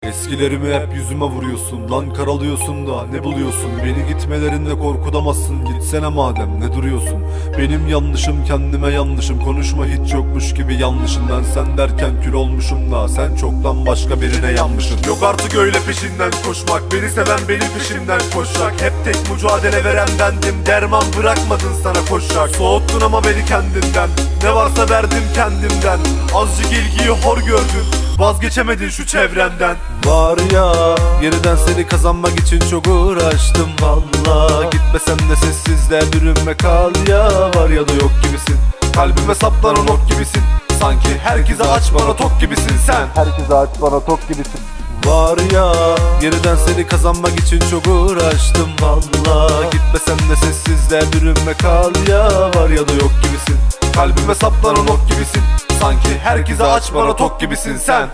Eskilerimi hep yüzüme vuruyorsun lan, karalıyorsun da ne buluyorsun? Beni gitmelerinle korkutamazsın, gitsene madem ne duruyorsun? Benim yanlışım, kendime yanlışım, konuşma hiç yokmuş gibi yanlışım. Ben sen derken kül olmuşum da sen çoktan başka birine yanmışsın. Yok artık öyle peşinden koşmak, beni seven benim peşimden koşacak. Hep tek mücadele veren bendim, derman bırakmadın sana koşacak. Soğuttun ama beni kendinden, ne varsa verdim kendimden. Azıcık ilgiyi hor gördün, vazgeçemedin şu çevrenden. Var ya, yeniden seni kazanmak için çok uğraştım valla. Gitmesen de sessizliğe bürünme kal ya. Var ya da yok gibisin, kalbime saplanan ok gibisin. Sanki herkese aç bana tok gibisin sen. Herkese aç bana tok gibisin. Var ya, yeniden seni kazanmak için çok uğraştım valla. Gitmesen de sessizliğe bürünme kal ya. Var ya da yok gibisin, kalbime saplanan ok gibisin. Sanki herkese aç bana tok gibisin sen.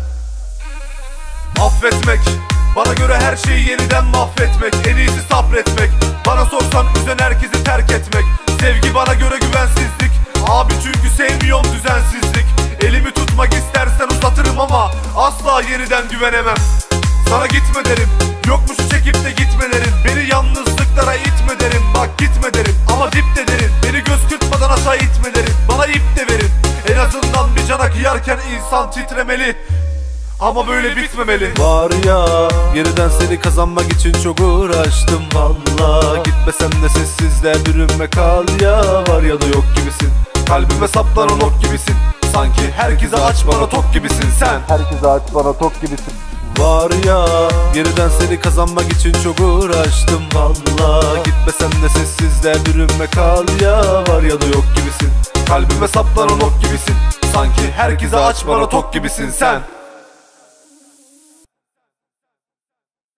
Affetmek, bana göre her şeyi yeniden mahvetmek. En iyisi sabretmek, bana sorsan üzen herkesi terk etmek. Sevgi bana göre güvensizlik, abi çünkü sevmiyorum düzensizlik. Elimi tutmak istersen uzatırım ama asla yeniden güvenemem. Sana gitme derim, yokmuş çekip de gitmelerin. Beni yalnızlıklara itme derim, bak gitme derim. Ama dip de derin, beni göz kırpmadan aşağı itme derim. Bana ip de verin, en azından bir cana kıyarken insan titremeli. Ama böyle bitmemeli. Var ya, yeniden seni kazanmak için çok uğraştım valla. Gitmesen de sessizliğe bürünme kal ya. Var ya da yok gibisin, kalbime saplanan ok gibisin. Sanki herkese aç bana tok gibisin sen. Herkese aç bana tok gibisin. Var ya, yeniden seni kazanmak için çok uğraştım valla. Gitmesen de sessizliğe bürünme kal ya. Var ya da yok gibisin, kalbime saplanan ok gibisin. Sanki herkese aç bana tok gibisin sen.